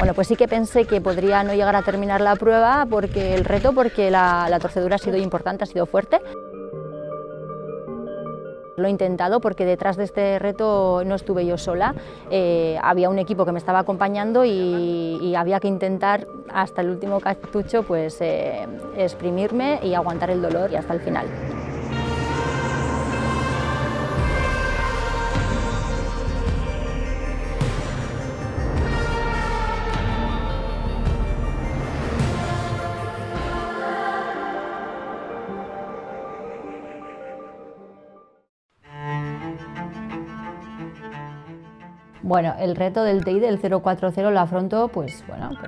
Bueno, pues sí que pensé que podría no llegar a terminar la prueba porque la torcedura ha sido importante, ha sido fuerte. Lo he intentado porque detrás de este reto no estuve yo sola, había un equipo que me estaba acompañando y había que intentar hasta el último cartucho pues, exprimirme y aguantar el dolor y hasta el final. Bueno, el reto del Teide, el 040, lo afronto pues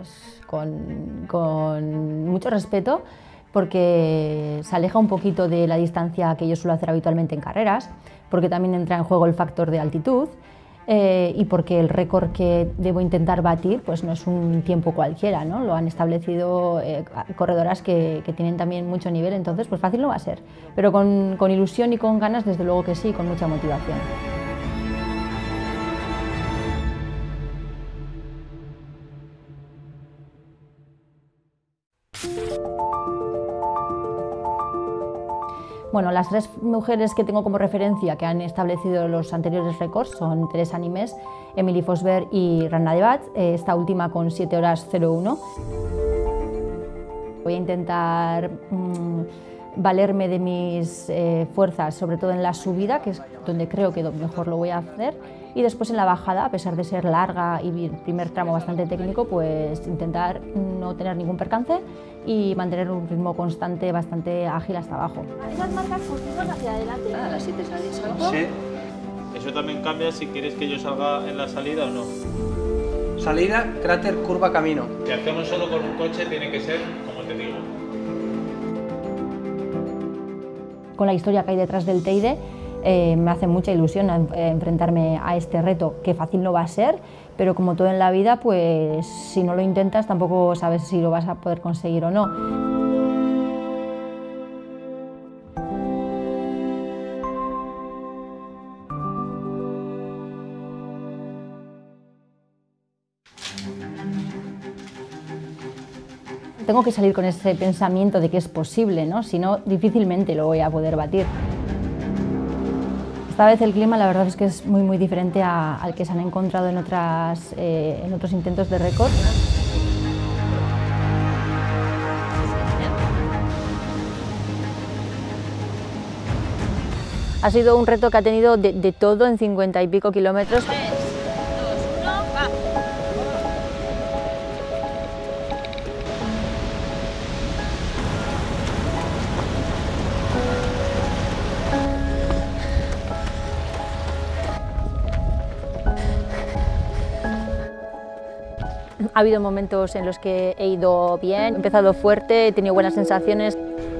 con mucho respeto porque se aleja un poquito de la distancia que yo suelo hacer habitualmente en carreras, porque también entra en juego el factor de altitud y porque el récord que debo intentar batir pues no es un tiempo cualquiera, ¿no? Lo han establecido corredoras que tienen también mucho nivel, entonces pues fácil no va a ser, pero con ilusión y con ganas desde luego que sí, con mucha motivación. Bueno, las tres mujeres que tengo como referencia que han establecido los anteriores récords son Teresa Nimes, Emily Fosberg y Rana Debat, esta última con 7 horas 01. Voy a intentar valerme de mis fuerzas, sobre todo en la subida, que es donde creo que mejor lo voy a hacer, y después en la bajada, a pesar de ser larga y el primer tramo bastante técnico, pues intentar no tener ningún percance y mantener un ritmo constante, bastante ágil hasta abajo. Esas marcas continuas hacia adelante. ¿A las 7 salís algo? Sí. Eso también cambia si quieres que yo salga en la salida o no. Salida, cráter, curva, camino. Si hacemos solo con un coche tiene que ser como te digo. Con la historia que hay detrás del Teide, me hace mucha ilusión enfrentarme a este reto, que fácil no va a ser, pero como todo en la vida, pues si no lo intentas tampoco sabes si lo vas a poder conseguir o no. Tengo que salir con ese pensamiento de que es posible, ¿no? Si no, difícilmente lo voy a poder batir. Esta vez el clima la verdad es que es muy diferente al que se han encontrado en otros intentos de récord. Ha sido un reto que ha tenido de todo en 50 y pico kilómetros. 3, 2, 1, va. Ha habido momentos en los que he ido bien, he empezado fuerte, he tenido buenas sensaciones.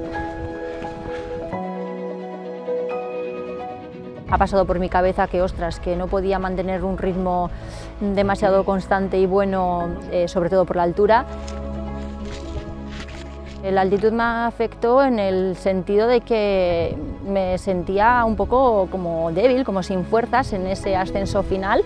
Ha pasado por mi cabeza que, ostras, que no podía mantener un ritmo demasiado constante y bueno, sobre todo por la altura. La altitud me afectó en el sentido de que me sentía un poco como débil, como sin fuerzas en ese ascenso final.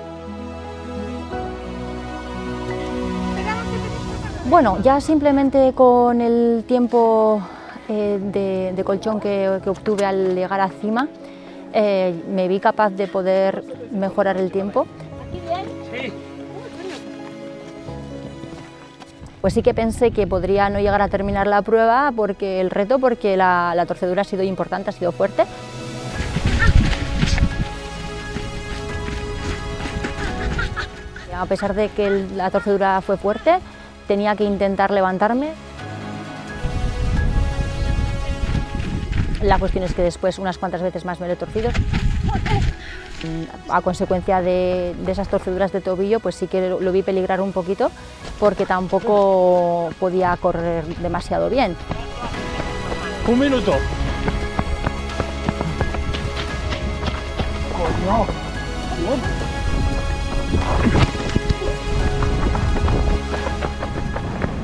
Bueno, ya simplemente con el tiempo de colchón que obtuve al llegar a cima, me vi capaz de poder mejorar el tiempo. ¿Aquí bien? Sí. Pues sí que pensé que podría no llegar a terminar la prueba porque la torcedura ha sido importante, ha sido fuerte. A pesar de que la torcedura fue fuerte, tenía que intentar levantarme. La cuestión es que después unas cuantas veces más me lo he torcido. A consecuencia de esas torceduras de tobillo, pues sí que lo vi peligrar un poquito porque tampoco podía correr demasiado bien. ¡Un minuto! Coño.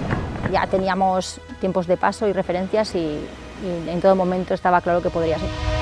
Ya teníamos tiempos de paso y referencias y en todo momento estaba claro que podría ser.